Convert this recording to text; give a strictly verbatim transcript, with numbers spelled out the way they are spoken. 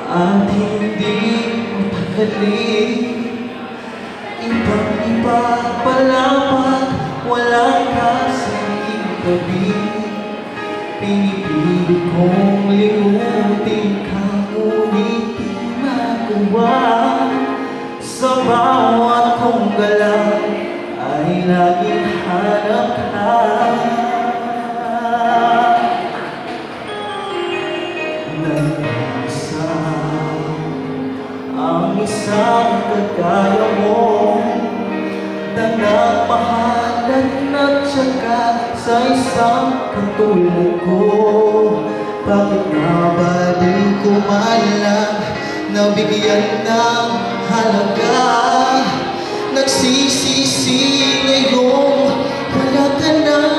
at hindi mapakali. Ibang iba palapat, walang kasing gabi. Pinipilit kong limutin ka, ngunit di magawa. Sa bawat kong galaw ay laging hanap ka. Nag-isa ang isang kagaya mo na nagmahalan at saka sa isang katulad ko. Bakit nga ba di ko maalam na bigyan ng halaga? Nagsisisi ngayong wala ka na.